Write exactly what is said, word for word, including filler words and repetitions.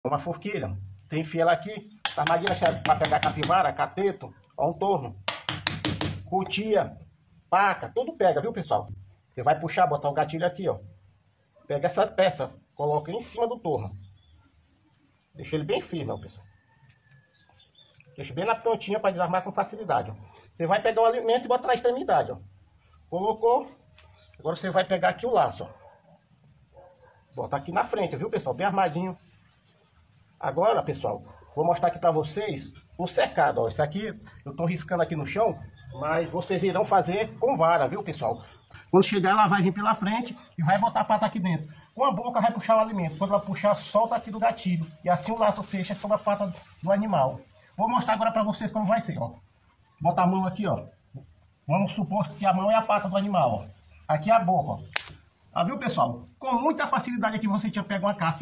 Uma forquilha. Você enfia ela aqui. A armadilha serve para pegar capivara, cateto, ó, um torno, cutia, paca, tudo pega, viu, pessoal? Você vai puxar, botar o gatilho aqui, ó. Pega essa peça, coloca em cima do torno. Deixa ele bem firme, ó, pessoal. Deixa bem na pontinha para desarmar com facilidade, ó. Você vai pegar o alimento e botar na extremidade, ó. Colocou. Agora você vai pegar aqui o laço, ó. Botar aqui na frente, viu, pessoal? Bem armadinho. Agora, pessoal, vou mostrar aqui para vocês o secado, ó. Isso aqui eu tô riscando aqui no chão, mas vocês irão fazer com vara, viu, pessoal? Quando chegar, ela vai vir pela frente e vai botar a pata aqui dentro. Com a boca vai puxar o alimento. Quando ela puxar, solta aqui do gatilho. E assim o laço fecha sobre a pata do animal. Vou mostrar agora para vocês como vai ser, ó. Bota a mão aqui, ó. Vamos supor que a mão é a pata do animal, ó. Aqui é a boca, ó. Ah, viu, pessoal? Com muita facilidade aqui você tinha pego uma caça.